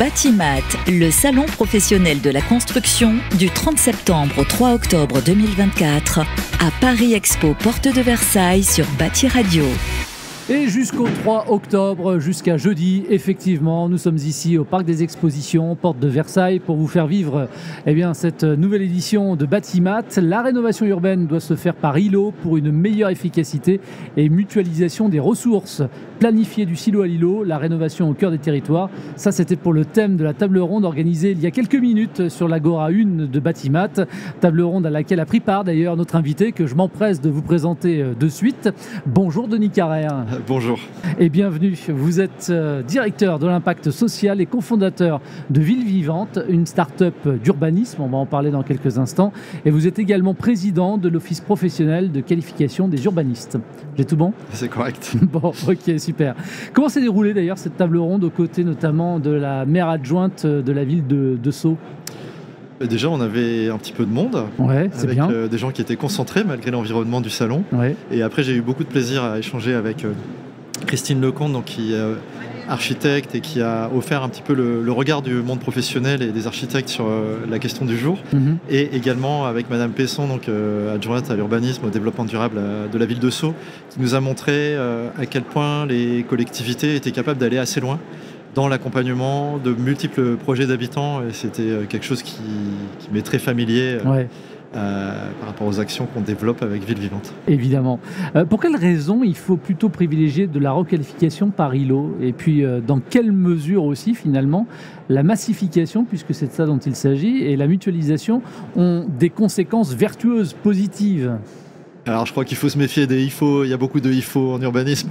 Batimat, le salon professionnel de la construction, du 30 septembre au 3 octobre 2024 à Paris Expo, porte de Versailles sur Bâti Radio. Et jusqu'au 3 octobre, jusqu'à jeudi, effectivement, nous sommes ici au Parc des Expositions, porte de Versailles, pour vous faire vivre cette nouvelle édition de Batimat. La rénovation urbaine doit se faire par îlot pour une meilleure efficacité et mutualisation des ressources. Planifier du silo à l'îlot, la rénovation au cœur des territoires. Ça, c'était pour le thème de la table ronde organisée il y a quelques minutes sur l'Agora 1 de Batimat. Table ronde à laquelle a pris part d'ailleurs notre invité que je m'empresse de vous présenter de suite. Bonjour Denis Carrère. Bonjour. Et bienvenue. Vous êtes directeur de l'impact social et cofondateur de Ville Vivante, une start-up d'urbanisme, on va en parler dans quelques instants. Et vous êtes également président de l'Office professionnel de qualification des urbanistes. J'ai tout bon ? C'est correct. Bon, ok, super. Comment s'est déroulée d'ailleurs cette table ronde aux côtés notamment de la maire adjointe de la ville de Sceaux ? Déjà, on avait un petit peu de monde, ouais, c'est avec bien. Des gens qui étaient concentrés malgré l'environnement du salon. Ouais. Et après, j'ai eu beaucoup de plaisir à échanger avec Christine Lecomte, donc, qui est architecte et qui a offert un petit peu le regard du monde professionnel et des architectes sur la question du jour. Mm-hmm. Et également avec Madame Pesson, donc, adjointe à l'urbanisme, au développement durable de la ville de Sceaux, qui nous a montré à quel point les collectivités étaient capables d'aller assez loin dans l'accompagnement de multiples projets d'habitants, et c'était quelque chose qui m'est très familier par rapport aux actions qu'on développe avec Ville Vivante. Évidemment. Pour quelles raisons il faut plutôt privilégier de la requalification par îlot ? Et puis dans quelle mesure aussi finalement la massification, puisque c'est de ça dont il s'agit, et la mutualisation ont des conséquences vertueuses, positives ? Alors je crois qu'il faut se méfier des IFO, il y a beaucoup de IFO en urbanisme.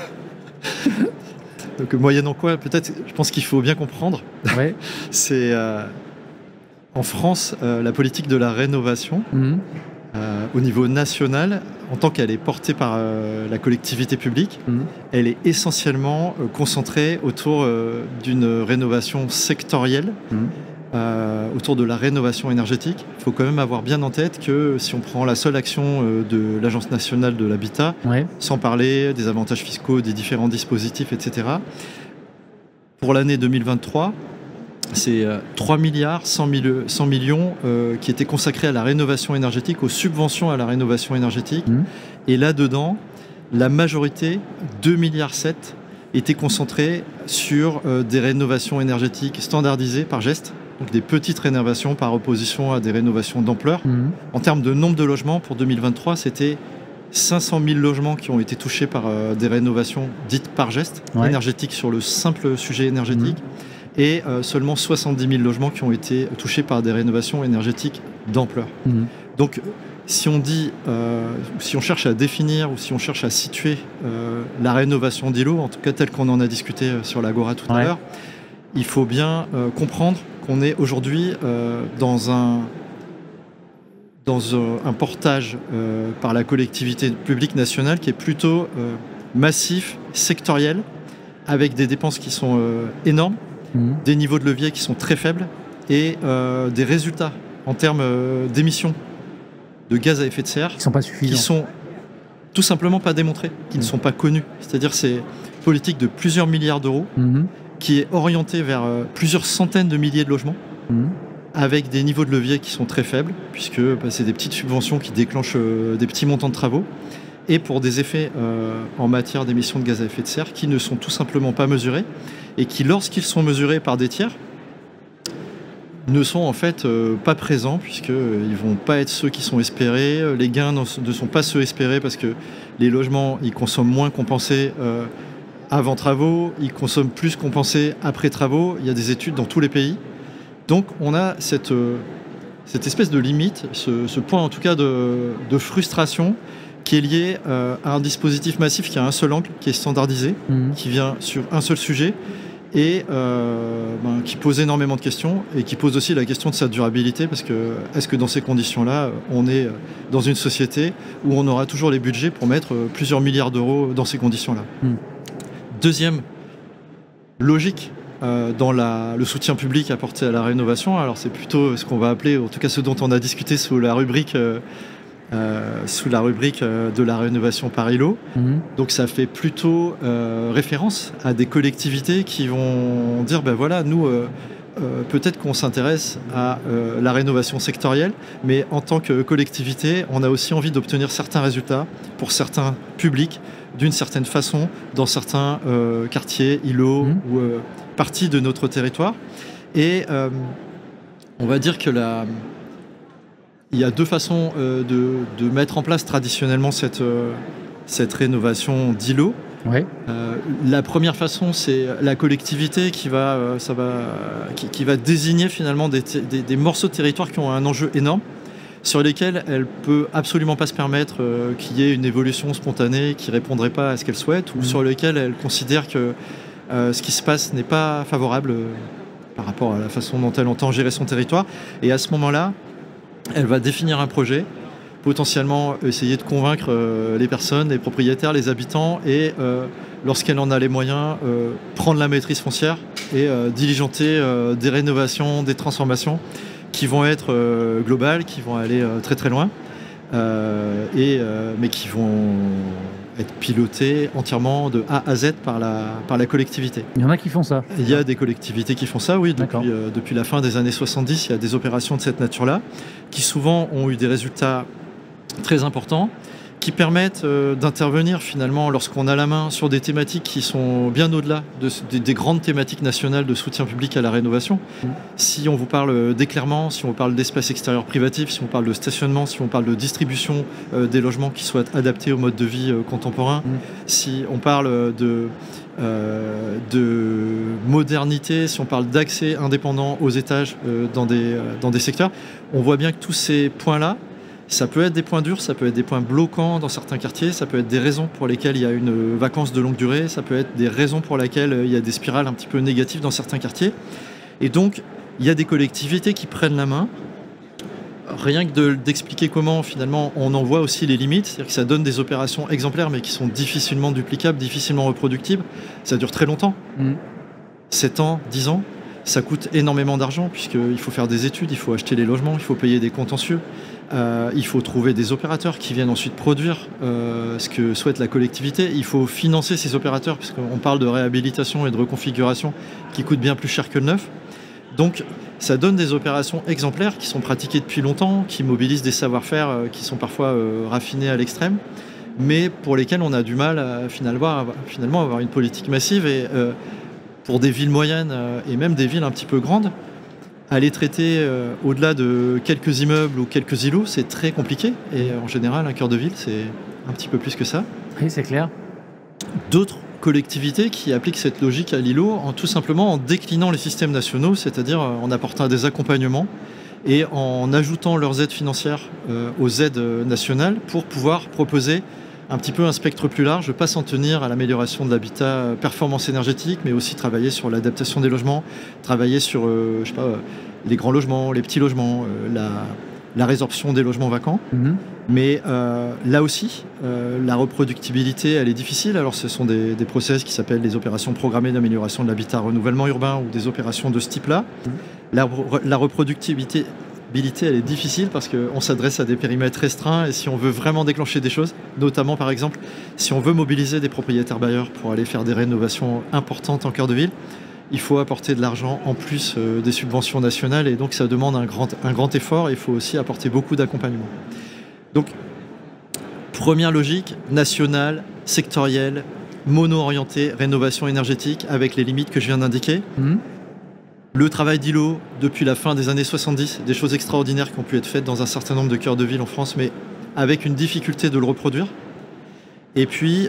Donc, moyennant quoi, peut-être, je pense qu'il faut bien comprendre, c'est en France, la politique de la rénovation, au niveau national, en tant qu'elle est portée par la collectivité publique, elle est essentiellement concentrée autour d'une rénovation sectorielle, autour de la rénovation énergétique. Il faut quand même avoir bien en tête que si on prend la seule action de l'Agence nationale de l'habitat, sans parler des avantages fiscaux, des différents dispositifs, etc., pour l'année 2023, c'est 3 milliards 100 millions qui étaient consacrés à la rénovation énergétique, aux subventions à la rénovation énergétique. Et là-dedans, la majorité, 2 milliards 7, était concentrée sur des rénovations énergétiques standardisées par geste. Donc des petites rénovations par opposition à des rénovations d'ampleur. En termes de nombre de logements, pour 2023, c'était 500 000 logements qui ont été touchés par des rénovations dites par geste, énergétiques sur le simple sujet énergétique, et seulement 70 000 logements qui ont été touchés par des rénovations énergétiques d'ampleur. Donc si on dit, si on cherche à définir ou si on cherche à situer la rénovation d'îlot, en tout cas telle qu'on en a discuté sur l'Agora tout à l'heure, il faut bien comprendre qu'on est aujourd'hui dans un portage par la collectivité publique nationale qui est plutôt massif, sectoriel, avec des dépenses qui sont énormes, des niveaux de levier qui sont très faibles et des résultats en termes d'émissions de gaz à effet de serre qui sont tout simplement pas démontrés, qui ne sont pas connus. C'est-à-dire c'est une politique de plusieurs milliards d'euros qui est orienté vers plusieurs centaines de milliers de logements, avec des niveaux de levier qui sont très faibles, puisque c'est des petites subventions qui déclenchent des petits montants de travaux, et pour des effets en matière d'émissions de gaz à effet de serre qui ne sont tout simplement pas mesurés, et qui, lorsqu'ils sont mesurés par des tiers, ne sont en fait pas présents, puisqu'ils ne vont pas être ceux qui sont espérés. Les gains ne sont pas ceux espérés, parce que les logements, ils consomment moins compensés avant travaux, ils consomment plus compensés après travaux. Il y a des études dans tous les pays. Donc on a cette espèce de limite, ce point en tout cas de frustration qui est lié à un dispositif massif qui a un seul angle, qui est standardisé, qui vient sur un seul sujet et qui pose énormément de questions et qui pose aussi la question de sa durabilité, parce que est-ce que dans ces conditions-là, on est dans une société où on aura toujours les budgets pour mettre plusieurs milliards d'euros dans ces conditions-là. Deuxième logique dans le soutien public apporté à la rénovation, alors c'est plutôt ce qu'on va appeler, en tout cas ce dont on a discuté sous la rubrique sous la rubrique de la rénovation par îlot. Donc ça fait plutôt référence à des collectivités qui vont dire ben voilà, nous peut-être qu'on s'intéresse à la rénovation sectorielle, mais en tant que collectivité, on a aussi envie d'obtenir certains résultats pour certains publics d'une certaine façon dans certains quartiers, îlots ou parties de notre territoire. Et on va dire que il y a deux façons de mettre en place traditionnellement cette rénovation d'îlots. Ouais. La première façon, c'est la collectivité qui va désigner finalement des morceaux de territoire qui ont un enjeu énorme, sur lesquels elle peut absolument pas se permettre qu'il y ait une évolution spontanée qui répondrait pas à ce qu'elle souhaite, ou sur lesquels elle considère que ce qui se passe n'est pas favorable par rapport à la façon dont elle entend gérer son territoire. Et à ce moment-là, elle va définir un projet, potentiellement essayer de convaincre les personnes, les propriétaires, les habitants, et lorsqu'elle en a les moyens, prendre la maîtrise foncière et diligenter des rénovations, des transformations qui vont être globales, qui vont aller très très loin, mais qui vont être pilotées entièrement de A à Z par la collectivité. Il y en a qui font ça. Il y a des collectivités qui font ça, oui. Depuis la fin des années 70, il y a des opérations de cette nature-là qui souvent ont eu des résultats très importants, qui permettent d'intervenir finalement lorsqu'on a la main sur des thématiques qui sont bien au-delà des grandes thématiques nationales de soutien public à la rénovation. Si on vous parle d'éclairement, si on vous parle d'espace extérieur privatif, si on parle de stationnement, si on parle de distribution des logements qui soient adaptés au mode de vie contemporain, si on parle de modernité, si on parle d'accès indépendant aux étages dans des secteurs, on voit bien que tous ces points-là, ça peut être des points durs, ça peut être des points bloquants dans certains quartiers, ça peut être des raisons pour lesquelles il y a une vacance de longue durée, ça peut être des raisons pour lesquelles il y a des spirales un petit peu négatives dans certains quartiers. Et donc, il y a des collectivités qui prennent la main. Rien que d'expliquer comment, finalement, on en voit aussi les limites, c'est-à-dire que ça donne des opérations exemplaires, mais qui sont difficilement duplicables, difficilement reproductibles. Ça dure très longtemps. 7 ans, 10 ans. Ça coûte énormément d'argent, puisqu'il faut faire des études, il faut acheter les logements, il faut payer des contentieux. Il faut trouver des opérateurs qui viennent ensuite produire ce que souhaite la collectivité. Il faut financer ces opérateurs, puisqu'on parle de réhabilitation et de reconfiguration qui coûtent bien plus cher que le neuf. Donc ça donne des opérations exemplaires qui sont pratiquées depuis longtemps, qui mobilisent des savoir-faire qui sont parfois raffinés à l'extrême, mais pour lesquels on a du mal à finalement avoir une politique massive. Et pour des villes moyennes et même des villes un petit peu grandes, aller traiter au-delà de quelques immeubles ou quelques îlots, c'est très compliqué. Et en général, un cœur de ville, c'est un petit peu plus que ça. Oui, c'est clair. D'autres collectivités qui appliquent cette logique à l'îlot tout simplement en déclinant les systèmes nationaux, c'est-à-dire en apportant des accompagnements et en ajoutant leurs aides financières aux aides nationales pour pouvoir proposer un petit peu un spectre plus large, pas s'en tenir à l'amélioration de l'habitat, performance énergétique, mais aussi travailler sur l'adaptation des logements, travailler sur les grands logements, les petits logements, la résorption des logements vacants. Mais là aussi, la reproductibilité, elle est difficile. Alors ce sont des process qui s'appellent les opérations programmées d'amélioration de l'habitat renouvellement urbain ou des opérations de ce type-là. La reproductibilité, elle est difficile parce qu'on s'adresse à des périmètres restreints, et si on veut vraiment déclencher des choses, notamment par exemple si on veut mobiliser des propriétaires bailleurs pour aller faire des rénovations importantes en cœur de ville, il faut apporter de l'argent en plus des subventions nationales, et donc ça demande un grand effort, et il faut aussi apporter beaucoup d'accompagnement. Donc première logique, nationale, sectorielle, mono-orientée, rénovation énergétique avec les limites que je viens d'indiquer. Le travail d'îlot depuis la fin des années 70, des choses extraordinaires qui ont pu être faites dans un certain nombre de cœurs de ville en France, mais avec une difficulté de le reproduire. Et puis,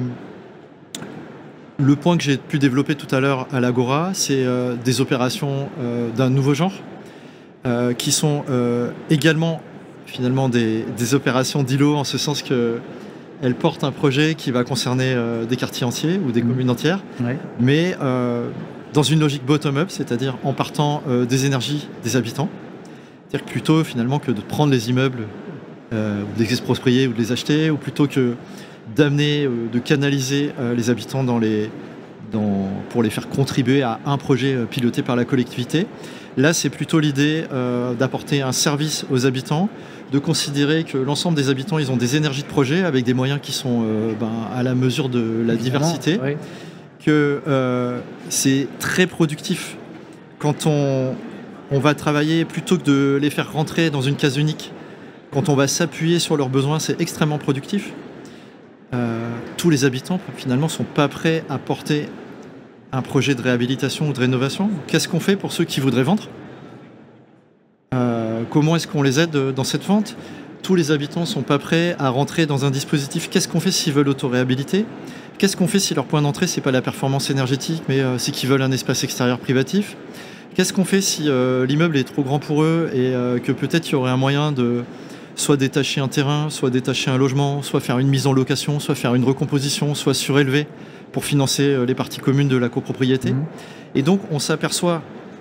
le point que j'ai pu développer tout à l'heure à l'Agora, c'est des opérations d'un nouveau genre, qui sont également finalement des opérations d'îlot, en ce sens qu'elles portent un projet qui va concerner des quartiers entiers ou des communes entières, mais dans une logique bottom-up, c'est-à-dire en partant des énergies des habitants. C'est-à-dire que plutôt finalement que de prendre les immeubles, ou de les exproprier ou de les acheter, ou plutôt que d'amener, de canaliser les habitants dans pour les faire contribuer à un projet piloté par la collectivité. Là, c'est plutôt l'idée d'apporter un service aux habitants, de considérer que l'ensemble des habitants, ils ont des énergies de projet avec des moyens qui sont à la mesure de la diversité, oui. Que c'est très productif quand on va travailler plutôt que de les faire rentrer dans une case unique. Quand on va s'appuyer sur leurs besoins, c'est extrêmement productif. Tous les habitants, finalement, ne sont pas prêts à porter un projet de réhabilitation ou de rénovation. Qu'est-ce qu'on fait pour ceux qui voudraient vendre ? Comment est-ce qu'on les aide dans cette vente ? Tous les habitants ne sont pas prêts à rentrer dans un dispositif. Qu'est-ce qu'on fait s'ils veulent auto-réhabiliter ? Qu'est-ce qu'on fait si leur point d'entrée, ce n'est pas la performance énergétique, mais c'est qu'ils veulent un espace extérieur privatif ? Qu'est-ce qu'on fait si l'immeuble est trop grand pour eux et que peut-être il y aurait un moyen de soit détacher un terrain, soit détacher un logement, soit faire une mise en location, soit faire une recomposition, soit surélever pour financer les parties communes de la copropriété. Et donc, on s'aperçoit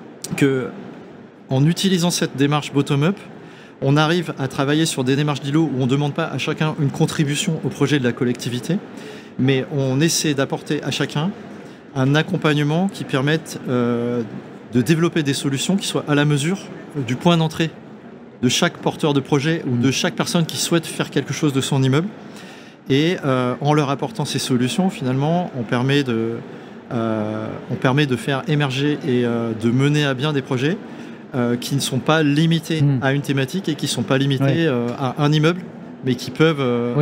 qu'en utilisant cette démarche bottom-up, on arrive à travailler sur des démarches d'îlots où on ne demande pas à chacun une contribution au projet de la collectivité, mais on essaie d'apporter à chacun un accompagnement qui permette de développer des solutions qui soient à la mesure du point d'entrée de chaque porteur de projet ou de chaque personne qui souhaite faire quelque chose de son immeuble. Et en leur apportant ces solutions, finalement, on permet de faire émerger et de mener à bien des projets qui ne sont pas limités à une thématique et qui ne sont pas limités à un immeuble, mais qui peuvent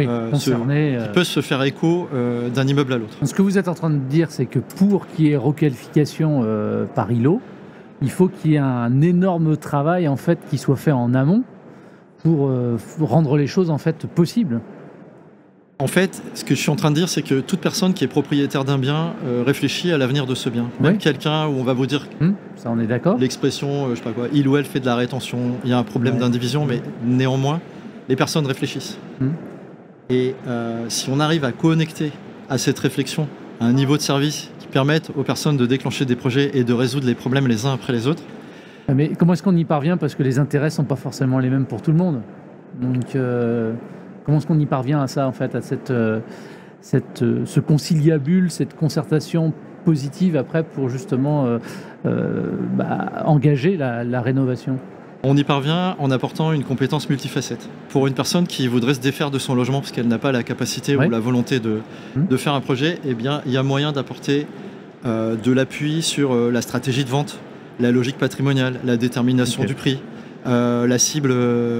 se faire écho d'un immeuble à l'autre. Ce que vous êtes en train de dire, c'est que pour qu'il y ait requalification par îlot, il faut qu'il y ait un énorme travail en fait, qui soit fait en amont pour rendre les choses en fait, possibles. En fait, ce que je suis en train de dire, c'est que toute personne qui est propriétaire d'un bien réfléchit à l'avenir de ce bien. Même quelqu'un où on va vous dire... ça, on est d'accord. L'expression, je sais pas quoi, il ou elle fait de la rétention, il y a un problème d'indivision, mais néanmoins, les personnes réfléchissent. Et si on arrive à connecter à cette réflexion, à un niveau de service qui permette aux personnes de déclencher des projets et de résoudre les problèmes les uns après les autres. Mais comment est-ce qu'on y parvient ? Parce que les intérêts ne sont pas forcément les mêmes pour tout le monde. Donc, comment est-ce qu'on y parvient à ça, en fait, à ce conciliabule, cette concertation positive après pour justement engager la rénovation ? On y parvient en apportant une compétence multifacette. Pour une personne qui voudrait se défaire de son logement parce qu'elle n'a pas la capacité ou la volonté de faire un projet, eh bien, il y a moyen d'apporter de l'appui sur la stratégie de vente, la logique patrimoniale, la détermination du prix, la cible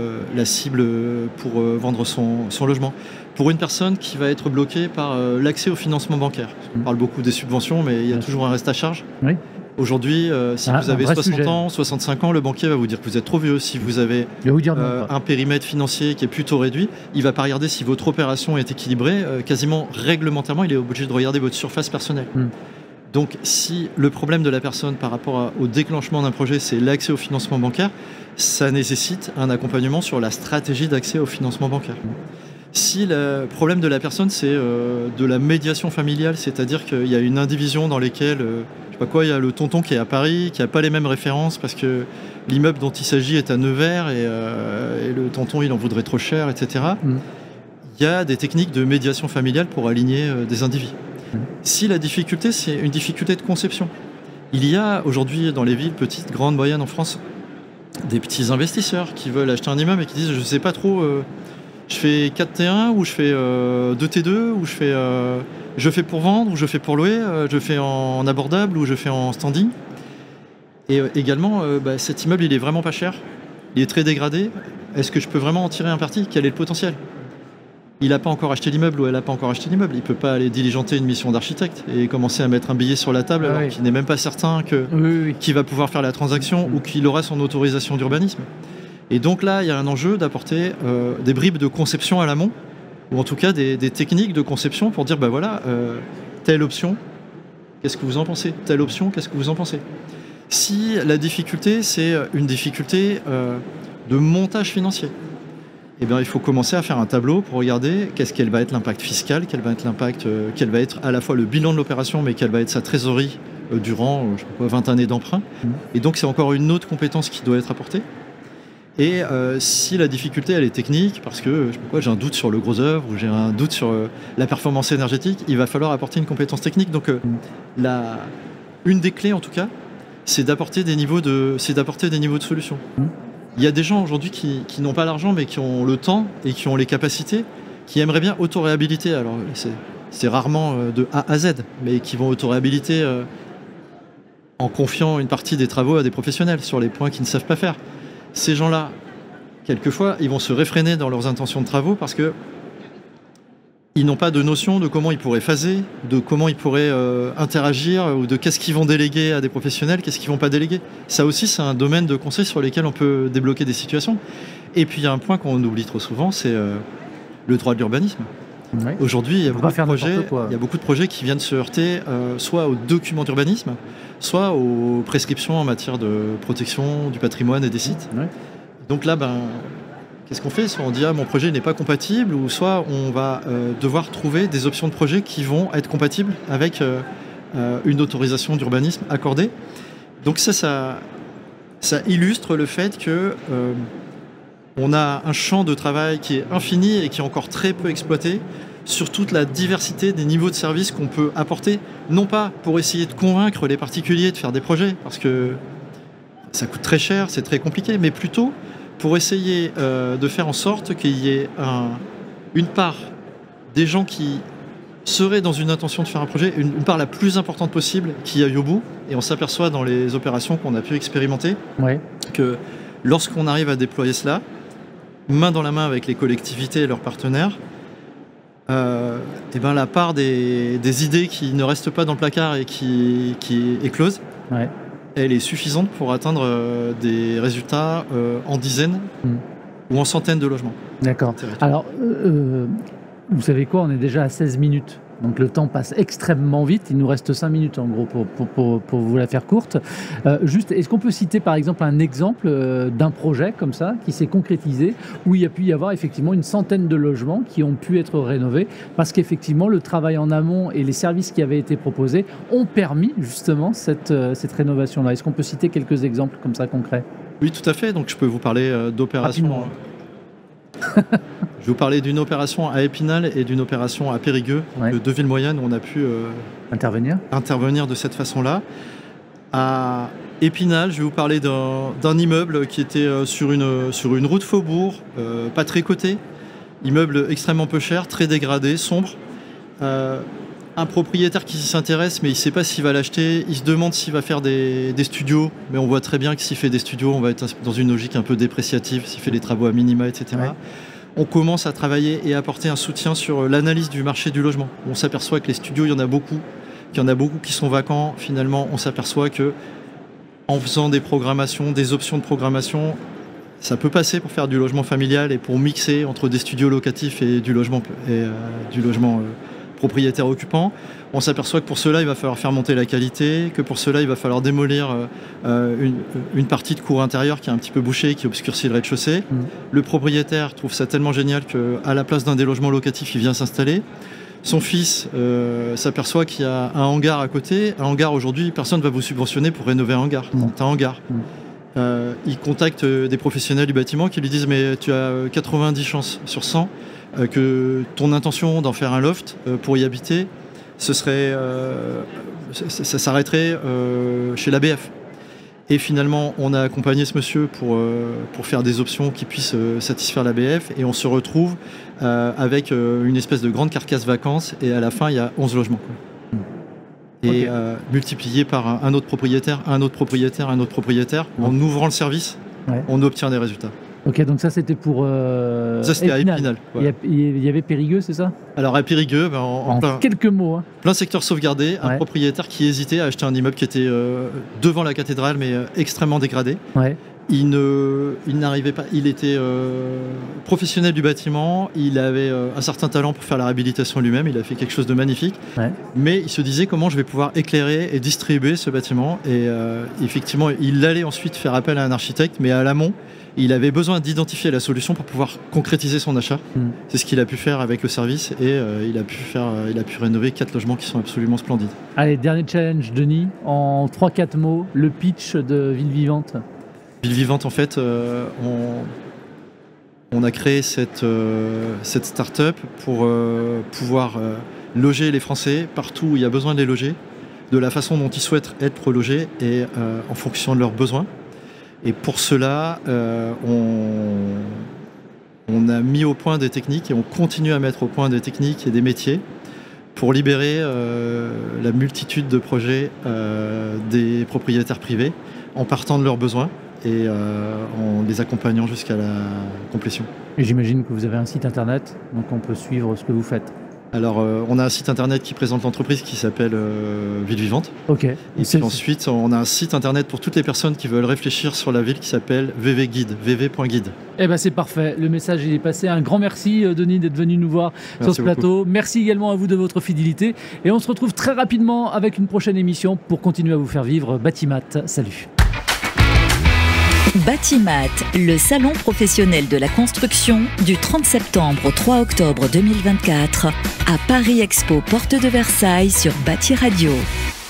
pour vendre son logement. Pour une personne qui va être bloquée par l'accès au financement bancaire. On parle beaucoup des subventions, mais il y a toujours un reste à charge. Oui. Aujourd'hui, si vous avez 60 ans, 65 ans, le banquier va vous dire que vous êtes trop vieux. Si vous avez un périmètre financier qui est plutôt réduit, il ne va pas regarder si votre opération est équilibrée. Quasiment réglementairement, il est obligé de regarder votre surface personnelle. Donc, si le problème de la personne par rapport au déclenchement d'un projet, c'est l'accès au financement bancaire, ça nécessite un accompagnement sur la stratégie d'accès au financement bancaire. Si le problème de la personne, c'est de la médiation familiale, c'est-à-dire qu'il y a une indivision dans laquelle... il y a le tonton qui est à Paris, qui n'a pas les mêmes références parce que l'immeuble dont il s'agit est à Nevers et le tonton il en voudrait trop cher, etc. Il y a des techniques de médiation familiale pour aligner des individus. Si la difficulté, c'est une difficulté de conception. Il y a aujourd'hui dans les villes, petites, grandes, moyennes en France, des petits investisseurs qui veulent acheter un immeuble et qui disent je ne sais pas trop, je fais 4T1 ou je fais 2T2 ou je fais pour vendre ou je fais pour louer, je fais en abordable ou je fais en standing. Et également, cet immeuble, il est vraiment pas cher, il est très dégradé. Est-ce que je peux vraiment en tirer un parti ? Quel est le potentiel ? Il n'a pas encore acheté l'immeuble ou elle n'a pas encore acheté l'immeuble. Il ne peut pas aller diligenter une mission d'architecte et commencer à mettre un billet sur la table alors qu'il n'est même pas certain qu'il va pouvoir faire la transaction ou qu'il aura son autorisation d'urbanisme. Et donc là, il y a un enjeu d'apporter des bribes de conception à l'amont, ou en tout cas des techniques de conception pour dire, telle option, qu'est-ce que vous en pensez ? Telle option, qu'est-ce que vous en pensez ? Si la difficulté, c'est une difficulté de montage financier, eh bien, il faut commencer à faire un tableau pour regarder quel va être l'impact fiscal, quel va être à la fois le bilan de l'opération, mais quelle va être sa trésorerie durant 20 années d'emprunt. Et donc, c'est encore une autre compétence qui doit être apportée. Et si la difficulté elle est technique, parce que je sais pas quoi, j'ai un doute sur le gros œuvre ou j'ai un doute sur la performance énergétique, il va falloir apporter une compétence technique. Donc une des clés en tout cas, c'est d'apporter des niveaux de solutions. Il y a des gens aujourd'hui qui n'ont pas l'argent mais qui ont le temps et qui ont les capacités, qui aimeraient bien auto-réhabiliter. Alors c'est rarement de A à Z, mais qui vont auto-réhabiliter en confiant une partie des travaux à des professionnels sur les points qu'ils ne savent pas faire. Ces gens-là, quelquefois, ils vont se réfréner dans leurs intentions de travaux parce que ils n'ont pas de notion de comment ils pourraient phaser, de comment ils pourraient interagir ou de qu'est-ce qu'ils vont déléguer à des professionnels, qu'est-ce qu'ils vont pas déléguer. Ça aussi, c'est un domaine de conseil sur lesquels on peut débloquer des situations. Et puis, il y a un point qu'on oublie trop souvent, c'est le droit de l'urbanisme. Ouais. Aujourd'hui, il y a beaucoup de projets qui viennent se heurter soit aux documents d'urbanisme, soit aux prescriptions en matière de protection du patrimoine et des sites. Ouais. Donc là, qu'est-ce qu'on fait? Soit on dit mon projet n'est pas compatible, ou soit on va devoir trouver des options de projet qui vont être compatibles avec une autorisation d'urbanisme accordée. Donc ça illustre le fait que on a un champ de travail qui est infini et qui est encore très peu exploité sur toute la diversité des niveaux de services qu'on peut apporter, non pas pour essayer de convaincre les particuliers de faire des projets, parce que ça coûte très cher, c'est très compliqué, mais plutôt pour essayer de faire en sorte qu'il y ait une part des gens qui seraient dans une intention de faire un projet, une part la plus importante possible qui aille au bout, et on s'aperçoit dans les opérations qu'on a pu expérimenter que lorsqu'on arrive à déployer cela, main dans la main avec les collectivités et leurs partenaires, la part des idées qui ne restent pas dans le placard et qui éclosent, elle est suffisante pour atteindre des résultats en dizaines ou en centaines de logements. D'accord. Alors, vous savez quoi, on est déjà à 16 minutes. Donc le temps passe extrêmement vite. Il nous reste 5 minutes en gros pour vous la faire courte. Juste, est-ce qu'on peut citer par exemple un exemple d'un projet comme ça qui s'est concrétisé où il y a pu y avoir effectivement une centaine de logements qui ont pu être rénovés parce qu'effectivement le travail en amont et les services qui avaient été proposés ont permis justement cette rénovation-là. Est-ce qu'on peut citer quelques exemples comme ça concrets? Oui, tout à fait. Donc je peux vous parler d'opérations. Je vais vous parler d'une opération à Épinal et d'une opération à Périgueux, de deux villes moyennes où on a pu intervenir de cette façon-là. À Épinal, je vais vous parler d'un immeuble qui était sur une route faubourg, pas très coté, immeuble extrêmement peu cher, très dégradé, sombre. Un propriétaire qui s'intéresse, mais il ne sait pas s'il va l'acheter. Il se demande s'il va faire des studios, mais on voit très bien que s'il fait des studios, on va être dans une logique un peu dépréciative, s'il fait des travaux à minima, etc. On commence à travailler et à apporter un soutien sur l'analyse du marché du logement. On s'aperçoit que les studios, il y en a beaucoup, qui sont vacants. Finalement, on s'aperçoit que en faisant des programmations, des options de programmation, ça peut passer pour faire du logement familial et pour mixer entre des studios locatifs et du logement propriétaire occupant. On s'aperçoit que pour cela, il va falloir faire monter la qualité, que pour cela, il va falloir démolir une partie de cour intérieure qui est un petit peu bouchée, qui obscurcit le rez-de-chaussée. Le propriétaire trouve ça tellement génial qu'à la place d'un des logements locatifs, il vient s'installer. Son fils s'aperçoit qu'il y a un hangar à côté. Un hangar, aujourd'hui, personne ne va vous subventionner pour rénover un hangar. C'est un hangar. Il contacte des professionnels du bâtiment qui lui disent « mais tu as 90 chances sur 100 que ton intention d'en faire un loft pour y habiter, ça s'arrêterait chez l'ABF ». Et finalement, on a accompagné ce monsieur pour faire des options qui puissent satisfaire l'ABF, et on se retrouve avec une espèce de grande carcasse vacances, et à la fin, il y a 11 logements. Et multiplié par un autre propriétaire, un autre propriétaire, un autre propriétaire, en ouvrant le service, on obtient des résultats. Ok, donc ça c'était pour ça c'était à Épinal. Il y avait Périgueux, c'est ça? Alors à Périgueux, en plein, quelques mots. Plein secteur sauvegardé, un propriétaire qui hésitait à acheter un immeuble qui était devant la cathédrale, mais extrêmement dégradé. Il n'arrivait pas. Il était professionnel du bâtiment. Il avait un certain talent pour faire la réhabilitation lui-même. Il a fait quelque chose de magnifique. Mais il se disait comment je vais pouvoir éclairer et distribuer ce bâtiment. Et effectivement, il allait ensuite faire appel à un architecte, mais à l'amont, il avait besoin d'identifier la solution pour pouvoir concrétiser son achat. C'est ce qu'il a pu faire avec le service, et il a pu rénover 4 logements qui sont absolument splendides. Allez, dernier challenge, Denis, en 3-4 mots, le pitch de Ville Vivante. Ville Vivante, en fait, on a créé cette start-up pour pouvoir loger les Français partout où il y a besoin de les loger, de la façon dont ils souhaitent être logés et en fonction de leurs besoins. Et pour cela, on a mis au point des techniques et on continue à mettre au point des techniques et des métiers pour libérer la multitude de projets des propriétaires privés en partant de leurs besoins et en les accompagnant jusqu'à la complétion. Et j'imagine que vous avez un site internet, donc on peut suivre ce que vous faites. Alors, on a un site internet qui présente l'entreprise qui s'appelle Ville Vivante. Ok. Et puis ensuite, on a un site internet pour toutes les personnes qui veulent réfléchir sur la ville qui s'appelle vvguide, vv.guide. Eh ben c'est parfait, le message il est passé. Un grand merci Denis d'être venu nous voir sur ce plateau. Beaucoup. Merci également à vous de votre fidélité. Et on se retrouve très rapidement avec une prochaine émission pour continuer à vous faire vivre Batimat. Salut. Batimat, le salon professionnel de la construction du 30 septembre au 3 octobre 2024 à Paris Expo, porte de Versailles sur Bâti Radio.